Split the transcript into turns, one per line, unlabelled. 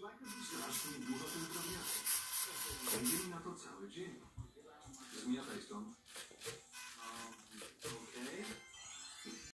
Strasznie dużo tych drobniaków. Będzie mi na to cały dzień. Zmiataj stąd.